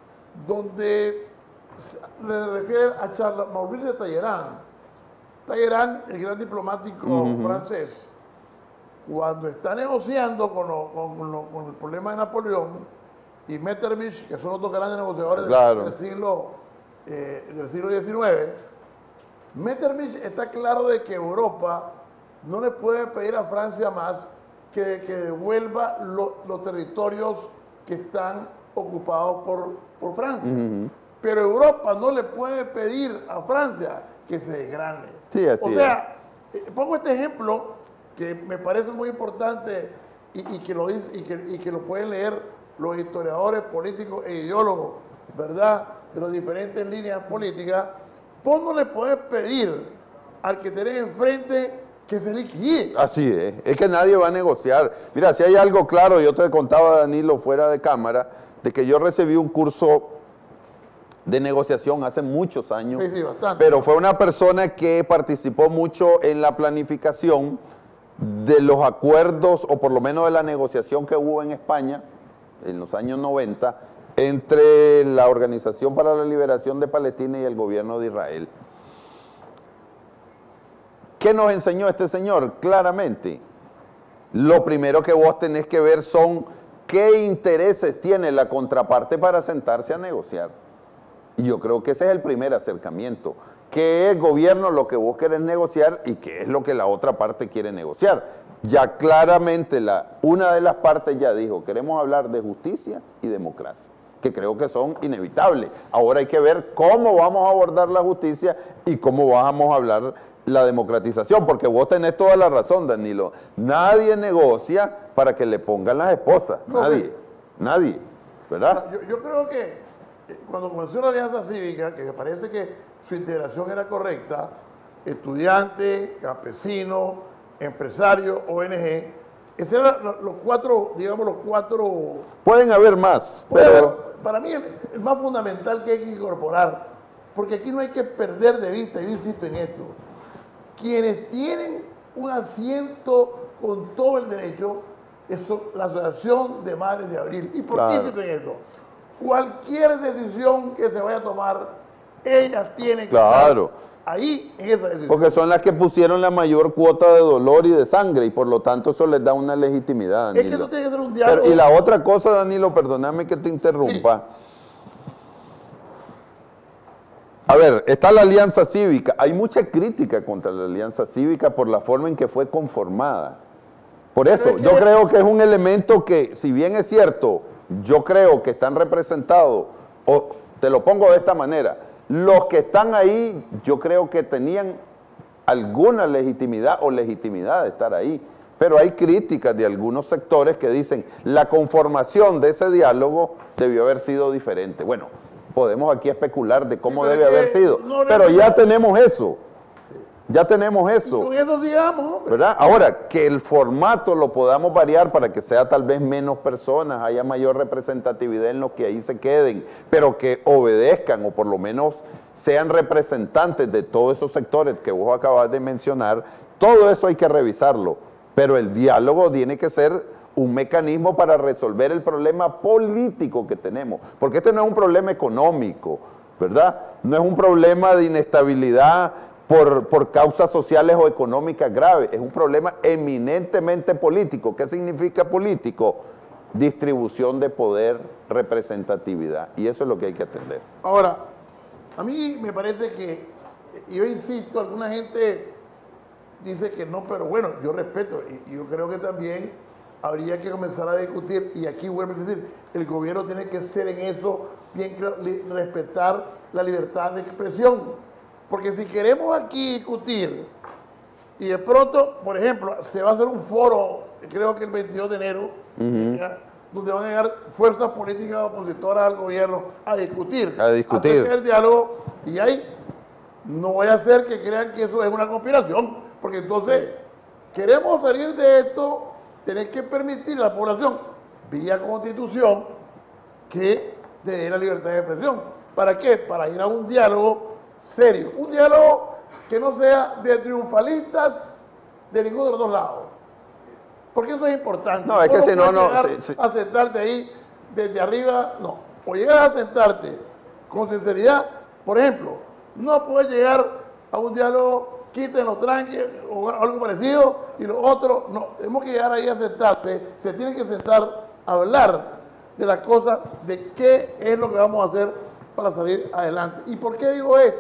donde se refiere a Charles Maurice de Talleyrand. Talleyrand, el gran diplomático uh-huh. francés, cuando está negociando con, lo, con, lo, con el problema de Napoleón y Metternich, que son los dos grandes negociadores claro. del, siglo, eh, del siglo diecinueve, Metternich está claro de que Europa no le puede pedir a Francia más que, que devuelva lo, los territorios que están ocupados por, por Francia. Uh-huh. Pero Europa no le puede pedir a Francia que se desgrane. Sí, así o sea, es. pongo este ejemplo que me parece muy importante y, y, que lo dice, y, que, y que lo pueden leer los historiadores políticos e ideólogos, ¿verdad?, de las diferentes líneas políticas. Vos no le puedes pedir al que tenés enfrente que se liquide. Así es, es que nadie va a negociar. Mira, si hay algo claro, yo te contaba, Danilo, fuera de cámara, de que yo recibí un curso de negociación hace muchos años, sí, sí, bastante. Pero fue una persona que participó mucho en la planificación de los acuerdos, o por lo menos de la negociación que hubo en España en los años noventa, entre la Organización para la Liberación de Palestina y el gobierno de Israel. ¿Qué nos enseñó este señor? Claramente, lo primero que vos tenés que ver son qué intereses tiene la contraparte para sentarse a negociar. Y yo creo que ese es el primer acercamiento. ¿Qué es gobierno lo que vos querés negociar y qué es lo que la otra parte quiere negociar? Ya claramente la, una de las partes ya dijo, queremos hablar de justicia y democracia, que creo que son inevitables. Ahora hay que ver cómo vamos a abordar la justicia y cómo vamos a hablar la democratización, porque vos tenés toda la razón, Danilo. Nadie negocia para que le pongan las esposas, no, nadie, que, nadie, ¿verdad? Yo, yo creo que cuando comenzó la Alianza Cívica, que me parece que su integración era correcta, estudiantes, campesinos, empresarios, O N G, Esos eran los, los cuatro, digamos, los cuatro... Pueden haber más, Puede pero... haber, para mí, el, el más fundamental que hay que incorporar, porque aquí no hay que perder de vista, yo insisto en esto, quienes tienen un asiento con todo el derecho es la Asociación de Madres de Abril. ¿Y por Claro. qué insisto en esto? Cualquier decisión que se vaya a tomar, ellas tienen que Claro. estar ahí en esa decisión. Porque son las que pusieron la mayor cuota de dolor y de sangre y por lo tanto eso les da una legitimidad, Danilo. Es que no tiene que ser un diálogo. Pero, y la otra cosa, Danilo, perdóname que te interrumpa. Sí. A ver, está la Alianza Cívica. Hay mucha crítica contra la Alianza Cívica por la forma en que fue conformada. Por eso, yo creo que es un elemento que, si bien es cierto, yo creo que están representados, o te lo pongo de esta manera, los que están ahí, yo creo que tenían alguna legitimidad o legitimidad de estar ahí. Pero hay críticas de algunos sectores que dicen la conformación de ese diálogo debió haber sido diferente. Bueno, podemos aquí especular de cómo sí, debe haber sido, no, no, pero ya no. tenemos eso. Ya tenemos eso. Y con eso sigamos, hombre. ¿Verdad? Ahora, que el formato lo podamos variar para que sea tal vez menos personas, haya mayor representatividad en los que ahí se queden, pero que obedezcan o por lo menos sean representantes de todos esos sectores que vos acabas de mencionar, todo eso hay que revisarlo. Pero el diálogo tiene que ser un mecanismo para resolver el problema político que tenemos. Porque este no es un problema económico, ¿verdad? No es un problema de inestabilidad Por, por causas sociales o económicas graves, es un problema eminentemente político. ¿Qué significa político? Distribución de poder, representatividad, y eso es lo que hay que atender. Ahora, a mí me parece que, yo insisto, alguna gente dice que no, pero bueno, yo respeto, y yo creo que también habría que comenzar a discutir, y aquí vuelvo a decir, el gobierno tiene que ser en eso, bien claro, respetar la libertad de expresión. Porque si queremos aquí discutir y de pronto, por ejemplo, se va a hacer un foro, creo que el veintidós de enero, uh-huh. ya, donde van a llegar fuerzas políticas opositoras al gobierno a discutir. A discutir. A el diálogo, y ahí no voy a hacer que crean que eso es una conspiración, porque entonces queremos salir de esto, tener que permitir a la población, vía constitución, que tenga la libertad de expresión. ¿Para qué? Para ir a un diálogo serio, un diálogo que no sea de triunfalistas de ninguno de los dos lados, porque eso es importante. No, es que si no, no, sí, sí. a sentarte ahí desde arriba, no, o llegar a sentarte con sinceridad. Por ejemplo, no puedes llegar a un diálogo, quiten los tranques o algo parecido, y los otros, no, tenemos que llegar ahí a sentarse, se tiene que sentar a hablar de las cosas, de qué es lo que vamos a hacer para salir adelante. ¿Y por qué digo esto?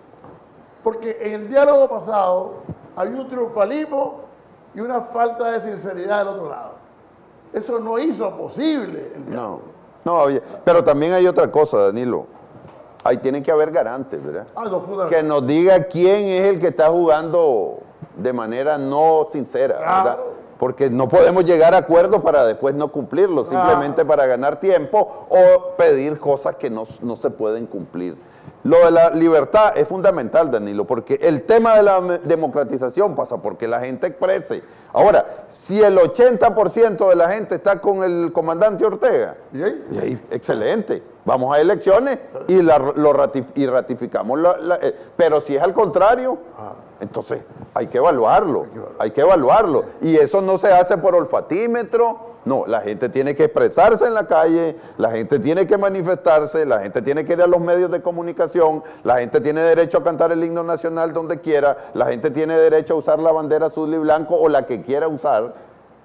Porque en el diálogo pasado había un triunfalismo y una falta de sinceridad del otro lado. Eso no hizo posible el diálogo. No, no, oye, pero también hay otra cosa, Danilo. Ahí tienen que haber garantes, ¿verdad? Ah, no, que nos diga quién es el que está jugando de manera no sincera, claro. ¿verdad? Porque no podemos llegar a acuerdos para después no cumplirlos, simplemente ah. para ganar tiempo o pedir cosas que no, no se pueden cumplir. Lo de la libertad es fundamental, Danilo, porque el tema de la democratización pasa porque la gente exprese. Ahora, si el ochenta por ciento de la gente está con el comandante Ortega, ¿y ahí? Y ahí, excelente, vamos a elecciones y, la, lo ratif y ratificamos. La, la, eh, pero si es al contrario, ah. entonces hay que evaluarlo, hay que evaluarlo. Hay que evaluarlo. Y eso no se hace por olfatímetro. No, la gente tiene que expresarse en la calle, la gente tiene que manifestarse, la gente tiene que ir a los medios de comunicación, la gente tiene derecho a cantar el himno nacional donde quiera, la gente tiene derecho a usar la bandera azul y blanco o la que quiera usar.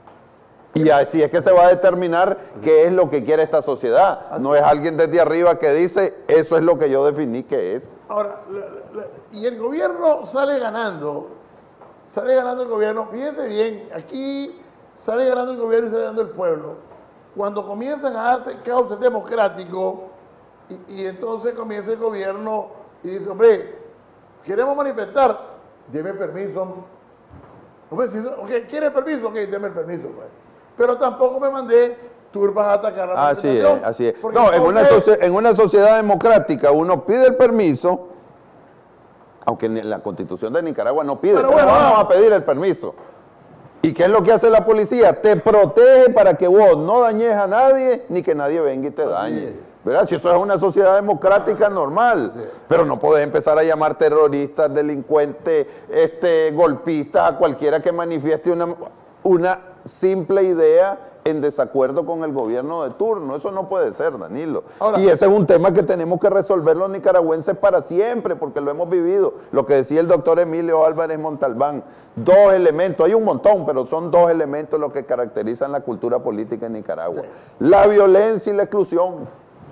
Y así es que se va a determinar qué es lo que quiere esta sociedad. No es alguien desde arriba que dice, eso es lo que yo definí que es. Ahora, la, la, y el gobierno sale ganando, sale ganando el gobierno, fíjense bien, aquí sale ganando el gobierno y sale ganando el pueblo. Cuando comienzan a darse cauces democráticos y, y entonces comienza el gobierno y dice, hombre, queremos manifestar, deme permiso. Hombre, si, okay, ¿quiere permiso? Ok, deme el permiso. Pues. Pero tampoco me mandé turbas a atacar la manifestación. Así es, así es. No, en una, en una sociedad democrática uno pide el permiso, aunque en la Constitución de Nicaragua no pide, pero, pero bueno, vamos a pedir el permiso. ¿Y qué es lo que hace la policía? Te protege para que vos no dañes a nadie, ni que nadie venga y te dañe. ¿Verdad? Si eso es una sociedad democrática normal, pero no podés empezar a llamar terroristas, delincuentes, este, golpistas a cualquiera que manifieste una, una simple idea en desacuerdo con el gobierno de turno. Eso no puede ser, Danilo. Ahora, y ese es un tema que tenemos que resolver los nicaragüenses para siempre, porque lo hemos vivido. Lo que decía el doctor Emilio Álvarez Montalbán, dos elementos, hay un montón, pero son dos elementos los que caracterizan la cultura política en Nicaragua. Sí. La violencia y la exclusión.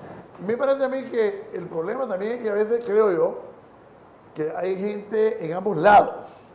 Me parece a mí que el problema también es que a veces creo yo que hay gente en ambos lados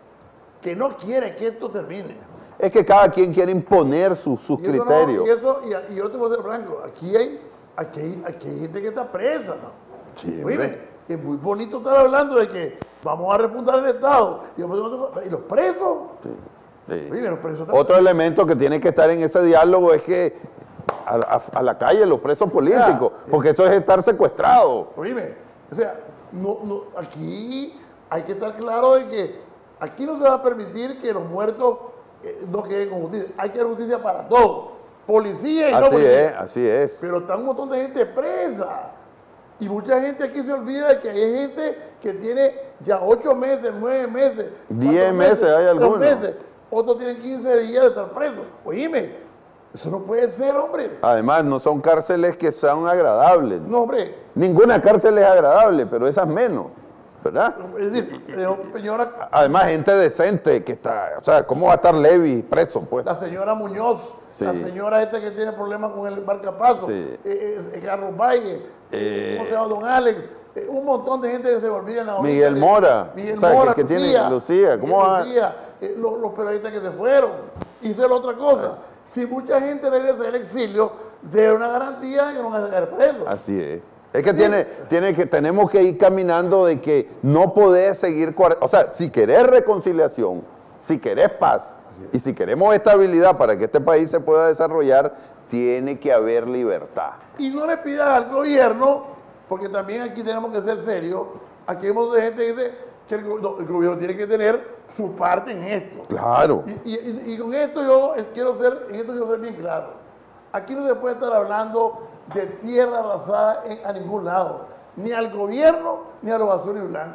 que no quiere que esto termine. Es que cada quien quiere imponer sus, sus y criterios. No, y, eso, y, y yo te voy a ser franco, aquí hay, aquí, hay, aquí hay gente que está presa, ¿no? Sí, Oye, es muy bonito estar hablando de que vamos a refundar el Estado. Y, y los presos. Sí, sí. Oye, los presos Otro elemento que tiene que estar en ese diálogo es que a, a, a la calle los presos políticos, ya, porque eso es estar secuestrado. Oye, o sea, no, no, aquí hay que estar claro de que aquí no se va a permitir que los muertos no queden con justicia. Hay que dar justicia para todos. Policía y así no policía. es, así es. Pero está un montón de gente presa. Y mucha gente aquí se olvida de que hay gente que tiene ya ocho meses, nueve meses. Diez meses, hay algunos. Meses. Otros tienen quince días de estar presos. Oíme, eso no puede ser, hombre. Además, no son cárceles que sean agradables. No, hombre. Ninguna cárcel es agradable, pero esas menos. ¿Verdad? Es decir, señora, además, gente decente que está, o sea, ¿cómo va a estar Levi preso, pues? La señora Muñoz, sí. La señora esta que tiene problemas con el marcapaso, sí. eh, eh, Carlos Valle, eh, ¿cómo se llama? Don Alex, eh, un montón de gente que se volvía en la Miguel Mora, Miguel o sea, Mora, que, que Lucía, tiene Lucía, ¿cómo va? Lucía, eh, los, los periodistas que se fueron. Y la otra cosa, si mucha gente regresa del exilio, de una garantía de que no van a sacar presos. Así es. Es que, tiene, tiene que tenemos que ir caminando de que no podés seguir, o sea, si querés reconciliación, si querés paz y si queremos estabilidad para que este país se pueda desarrollar, tiene que haber libertad. Y no le pidas al gobierno, porque también aquí tenemos que ser serios, aquí hay mucha gente que dice que el, no, el gobierno tiene que tener su parte en esto. Claro. Y, y, y con esto yo quiero ser, en esto quiero ser bien claro. Aquí no se puede estar hablando de tierra arrasada en, a ningún lado, ni al gobierno ni a los azul y blanco.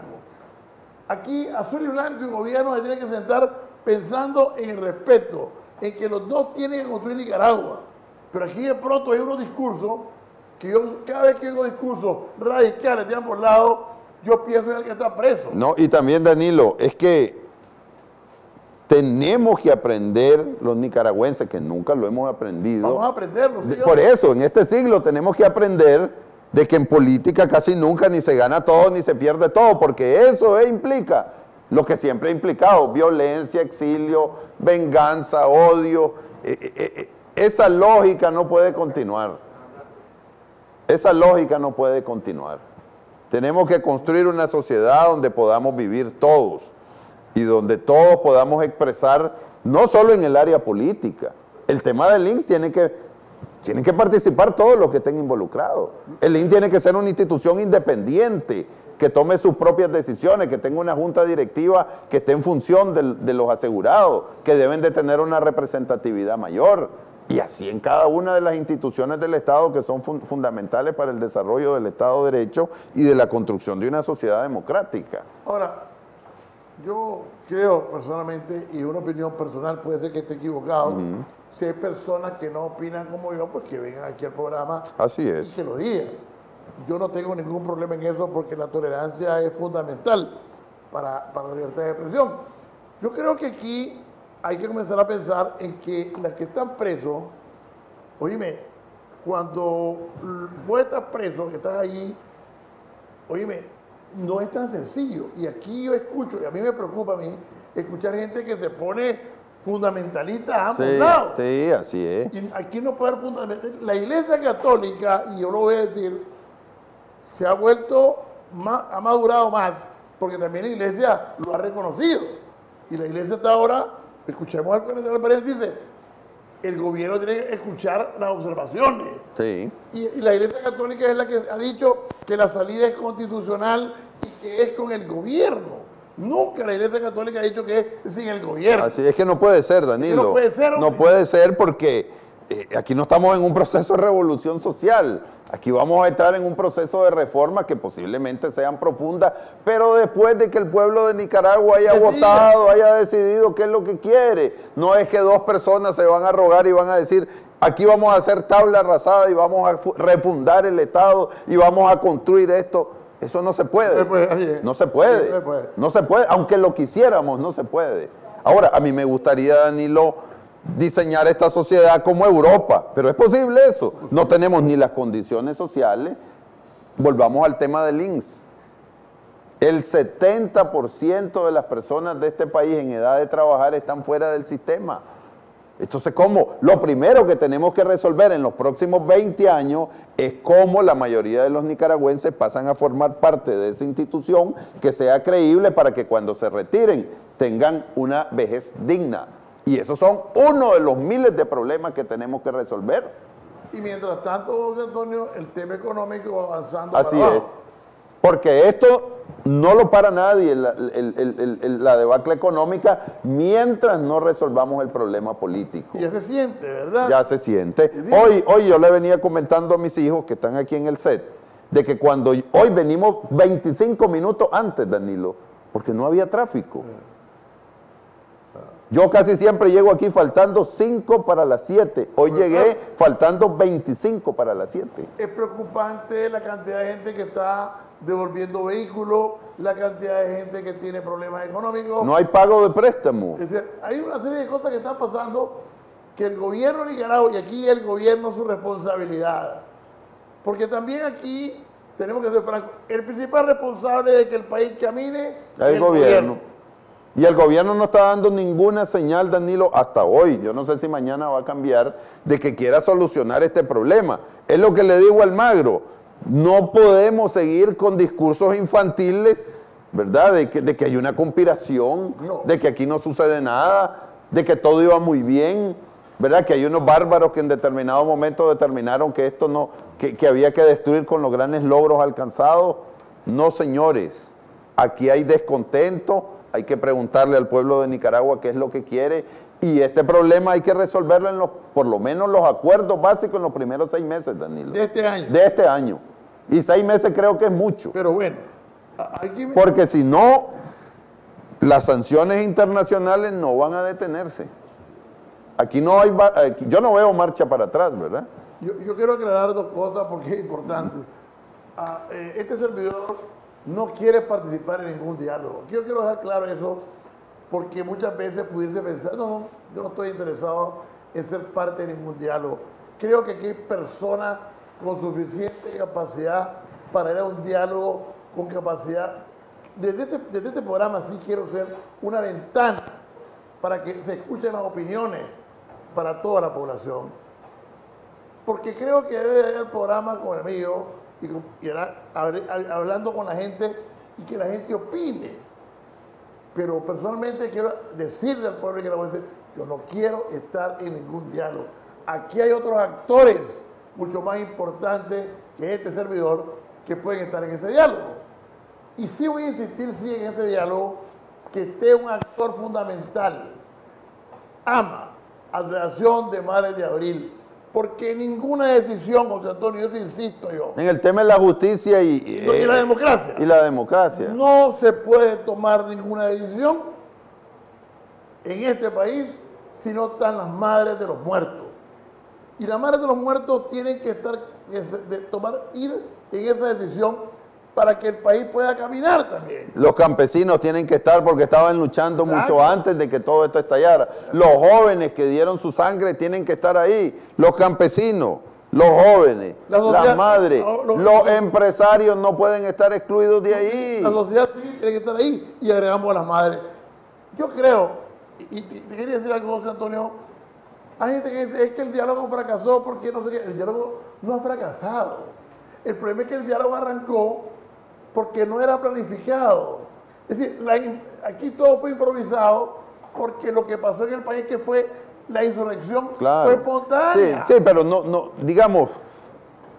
Aquí azul y blanco y gobierno se tienen que sentar pensando en el respeto, en que los dos tienen que construir Nicaragua. Pero aquí de pronto hay unos discursos que yo cada vez que oigo discursos radicales de ambos lados, yo pienso en el que está preso. No, y también, Danilo, es que tenemos que aprender los nicaragüenses, que nunca lo hemos aprendido. Vamos a aprenderlo. ¿Sí? Por eso, en este siglo tenemos que aprender de que en política casi nunca ni se gana todo ni se pierde todo, porque eso eh, implica lo que siempre ha implicado, violencia, exilio, venganza, odio. Eh, eh, eh, esa lógica no puede continuar. Esa lógica no puede continuar. Tenemos que construir una sociedad donde podamos vivir todos y donde todos podamos expresar, no solo en el área política. El tema del I N S S tiene que, tienen que participar todos los que estén involucrados. El I N S S tiene que ser una institución independiente, que tome sus propias decisiones, que tenga una junta directiva que esté en función de, de los asegurados, que deben de tener una representatividad mayor. Y así en cada una de las instituciones del Estado que son fun fundamentales para el desarrollo del Estado de Derecho y de la construcción de una sociedad democrática. Ahora, yo creo personalmente, y una opinión personal puede ser que esté equivocado, uh-huh. Si hay personas que no opinan como yo, pues que vengan aquí al programa. Así es. Y que lo digan. Yo no tengo ningún problema en eso porque la tolerancia es fundamental para, para la libertad de expresión. Yo creo que aquí hay que comenzar a pensar en que las que están presos, oíme, cuando vos estás preso, que estás allí, oíme, no es tan sencillo. Y aquí yo escucho, y a mí me preocupa a mí, escuchar gente que se pone fundamentalista a ambos sí, lados. Sí, así es. Y aquí no puede haber fundamentalista. La Iglesia Católica, y yo lo voy a decir, se ha vuelto, más, ha madurado más, porque también la Iglesia lo ha reconocido. Y la Iglesia hasta ahora, escuchemos al coordinador del país, dice, el gobierno tiene que escuchar las observaciones. Sí. Y, y la Iglesia Católica es la que ha dicho que la salida es constitucional y que es con el gobierno. Nunca la Iglesia Católica ha dicho que es sin el gobierno. Así es que no puede ser, Danilo. No puede ser, no puede ser porque eh, aquí no estamos en un proceso de revolución social. Aquí vamos a entrar en un proceso de reforma que posiblemente sean profundas, pero después de que el pueblo de Nicaragua haya Decida. votado, haya decidido qué es lo que quiere. No es que dos personas se van a rogar y van a decir, aquí vamos a hacer tabla rasada y vamos a refundar el Estado y vamos a construir esto. Eso no se puede. No se puede. No se puede. Aunque lo quisiéramos, no se puede. Ahora, a mí me gustaría, Danilo, diseñar esta sociedad como Europa, pero es posible eso. No tenemos ni las condiciones sociales. Volvamos al tema del I N S. El setenta por ciento de las personas de este país en edad de trabajar están fuera del sistema. Entonces, ¿cómo? Lo primero que tenemos que resolver en los próximos veinte años es cómo la mayoría de los nicaragüenses pasan a formar parte de esa institución que sea creíble para que cuando se retiren tengan una vejez digna. Y esos son uno de los miles de problemas que tenemos que resolver. Y mientras tanto, José Antonio, el tema económico va avanzando. Así para es. Porque esto no lo para nadie, la, el, el, el, la debacle económica, mientras no resolvamos el problema político. Y ya se siente, ¿verdad? Ya se siente. Hoy, hoy yo le venía comentando a mis hijos que están aquí en el set, de que cuando hoy venimos veinticinco minutos antes, Danilo, porque no había tráfico. Yo casi siempre llego aquí faltando cinco para las siete. Hoy llegué faltando veinticinco para las siete. Es preocupante la cantidad de gente que está devolviendo vehículos, la cantidad de gente que tiene problemas económicos. No hay pago de préstamo. Es decir, hay una serie de cosas que están pasando que el gobierno de Nicaragua, y aquí el gobierno es su responsabilidad. Porque también aquí tenemos que ser francos, el principal responsable de que el país camine es el, el gobierno. gobierno. Y el gobierno no está dando ninguna señal, Danilo, hasta hoy. Yo no sé si mañana va a cambiar, de que quiera solucionar este problema. Es lo que le digo al Magro. No podemos seguir con discursos infantiles, ¿verdad? De que, de que hay una conspiración, no. de que aquí no sucede nada, de que todo iba muy bien, ¿verdad? Que hay unos bárbaros que en determinado momento determinaron que esto no, que, que había que destruir con los grandes logros alcanzados. No, señores. Aquí hay descontento. Hay que preguntarle al pueblo de Nicaragua qué es lo que quiere y este problema hay que resolverlo en los, por lo menos los acuerdos básicos en los primeros seis meses, Danilo. De este año. De este año. Y seis meses creo que es mucho. Pero bueno. Hay que... Porque si no, las sanciones internacionales no van a detenerse. Aquí no hay, aquí, yo no veo marcha para atrás, ¿verdad? Yo, yo quiero aclarar dos cosas porque es importante. Ah, eh, este servidor no quiere participar en ningún diálogo. Yo quiero dejar claro eso porque muchas veces pudiese pensar, no, no, yo no estoy interesado en ser parte de ningún diálogo. Creo que aquí hay personas con suficiente capacidad para ir a un diálogo con capacidad. Desde este, desde este programa sí quiero ser una ventana para que se escuchen las opiniones para toda la población. Porque creo que debe haber el programa con el mío, y, y era, hablando con la gente y que la gente opine. Pero personalmente quiero decirle al pueblo nicaragüense, yo no quiero estar en ningún diálogo. Aquí hay otros actores mucho más importantes que este servidor que pueden estar en ese diálogo. Y sí voy a insistir sí en ese diálogo que esté un actor fundamental, AMA, Asociación de Madres de Abril. Porque ninguna decisión, José Antonio, yo insisto yo. En el tema de la justicia y, y, y la democracia. Y la democracia. No se puede tomar ninguna decisión en este país si no están las madres de los muertos. Y las madres de los muertos tienen que estar, de tomar, ir en esa decisión para que el país pueda caminar también. Los campesinos tienen que estar porque estaban luchando Exacto. mucho antes de que todo esto estallara. Los jóvenes que dieron su sangre tienen que estar ahí. Los campesinos, los jóvenes, la sociedad, las madres, no, los, los empresarios no pueden estar excluidos de ahí. La sociedad civil tiene que estar ahí y agregamos a las madres. Yo creo, y, y te quería decir algo, José Antonio, hay gente que dice, es que el diálogo fracasó porque no sé qué. El diálogo no ha fracasado. El problema es que el diálogo arrancó porque no era planificado. Es decir, la, aquí todo fue improvisado porque lo que pasó en el país que fue la insurrección claro. fue espontánea. Sí, sí, pero no, no, digamos,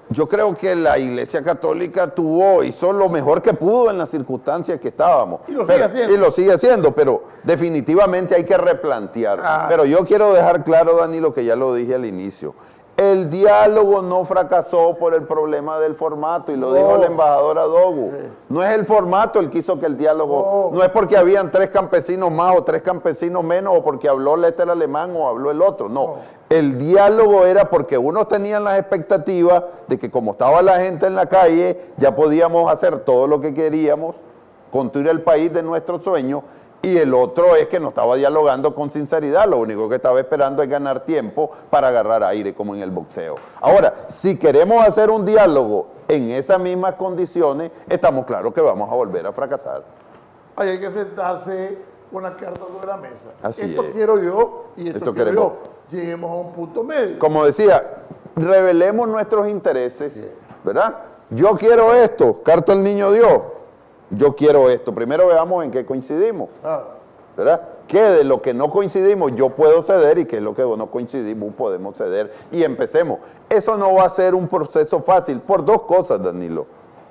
yo creo que la Iglesia Católica tuvo, hizo lo mejor que pudo en las circunstancias que estábamos. Y lo pero, sigue haciendo. Y lo sigue haciendo, pero definitivamente hay que replantear. Ah. Pero yo quiero dejar claro, Danilo, que ya lo dije al inicio. El diálogo no fracasó por el problema del formato, y lo No. dijo el embajador Adogu. Sí. No es el formato el que hizo que el diálogo, no, no es porque habían tres campesinos más o tres campesinos menos, o porque habló Lester Alemán o habló el otro, no. no. El diálogo era porque unos tenían las expectativas de que como estaba la gente en la calle, ya podíamos hacer todo lo que queríamos, construir el país de nuestros sueños, y el otro es que no estaba dialogando con sinceridad, lo único que estaba esperando es ganar tiempo para agarrar aire, como en el boxeo. Ahora, si queremos hacer un diálogo en esas mismas condiciones, estamos claros que vamos a volver a fracasar. Ay, hay que sentarse con la carta sobre la mesa. Así esto es. quiero yo y esto, Esto quiero queremos. yo. Lleguemos a un punto medio. Como decía, revelemos nuestros intereses, ¿verdad? Yo quiero esto, carta al niño Dios. Yo quiero esto. Primero veamos en qué coincidimos, ¿verdad? ¿Qué de lo que no coincidimos yo puedo ceder y qué es lo que no coincidimos podemos ceder? Y empecemos. Eso no va a ser un proceso fácil por dos cosas, Danilo.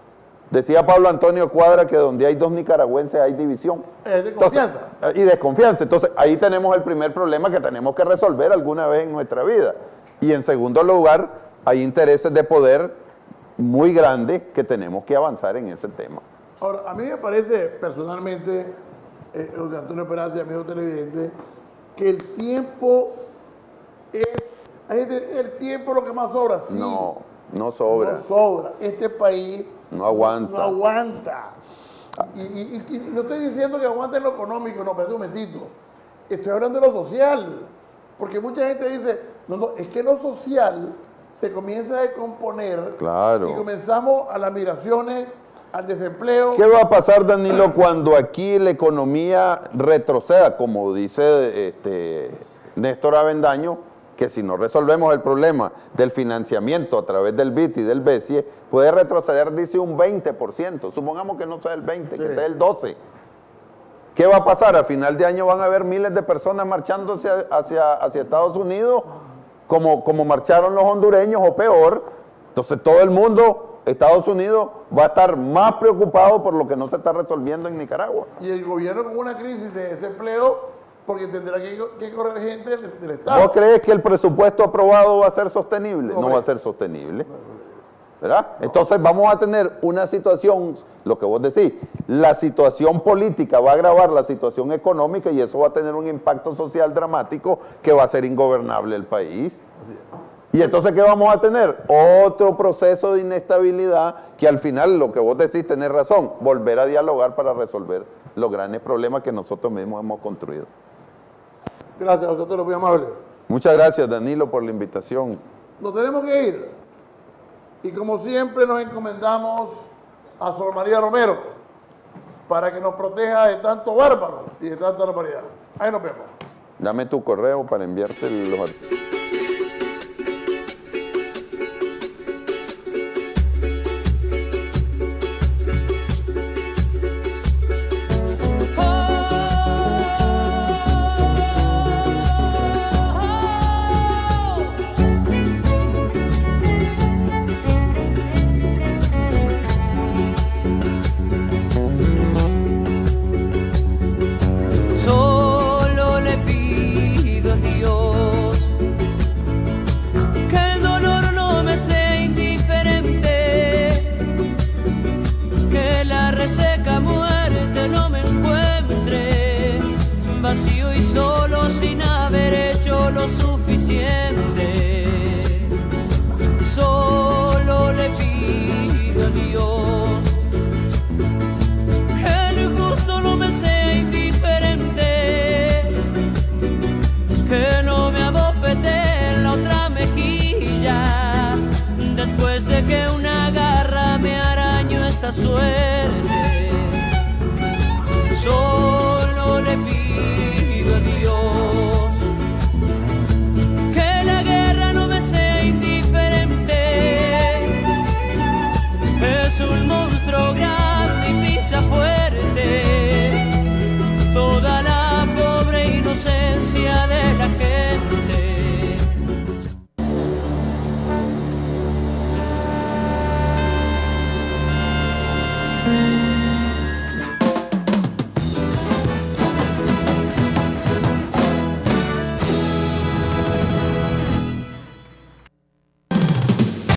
Decía Pablo Antonio Cuadra que donde hay dos nicaragüenses hay división. Es de confianza. Entonces, y desconfianza. Entonces, ahí tenemos el primer problema que tenemos que resolver alguna vez en nuestra vida. Y en segundo lugar, hay intereses de poder muy grandes que tenemos que avanzar en ese tema. Ahora, a mí me parece personalmente, eh, José Antonio Peraza, amigo televidente, que el tiempo es, es de- el tiempo es lo que más sobra. Sí, No, no sobra. no sobra. Este país No aguanta. no aguanta. Y, y- y- y no estoy diciendo que aguante en lo económico, no, espérate un momentito. Estoy hablando de lo social. Porque mucha gente dice, no, no, es que lo social se comienza a descomponer. Claro. Y comenzamos a las migraciones, al desempleo. ¿Qué va a pasar, Danilo, cuando aquí la economía retroceda? Como dice este, Néstor Avendaño, que si no resolvemos el problema del financiamiento a través del B I T y del BESIE, puede retroceder, dice, un veinte por ciento. Supongamos que no sea el veinte por ciento, que sea el doce por ciento. ¿Qué va a pasar? A final de año van a haber miles de personas marchando hacia, hacia, hacia Estados Unidos, como, como marcharon los hondureños, o peor. Entonces todo el mundo, Estados Unidos, va a estar más preocupado por lo que no se está resolviendo en Nicaragua. Y el gobierno con una crisis de desempleo, porque tendrá que, que correr gente del, del Estado. ¿Vos crees que el presupuesto aprobado va a ser sostenible? No, No va a ser sostenible. ¿Verdad? Entonces vamos a tener una situación, lo que vos decís, la situación política va a agravar la situación económica y eso va a tener un impacto social dramático que va a ser ingobernable el país. Y entonces, ¿qué vamos a tener? Otro proceso de inestabilidad que al final, lo que vos decís, tenés razón, volver a dialogar para resolver los grandes problemas que nosotros mismos hemos construido. Gracias, José Antonio, muy amable. Muchas gracias, Danilo, por la invitación. Nos tenemos que ir. Y como siempre nos encomendamos a Sor María Romero para que nos proteja de tanto bárbaro y de tanta barbaridad. Ahí nos vemos. Dame tu correo para enviarte los artículos.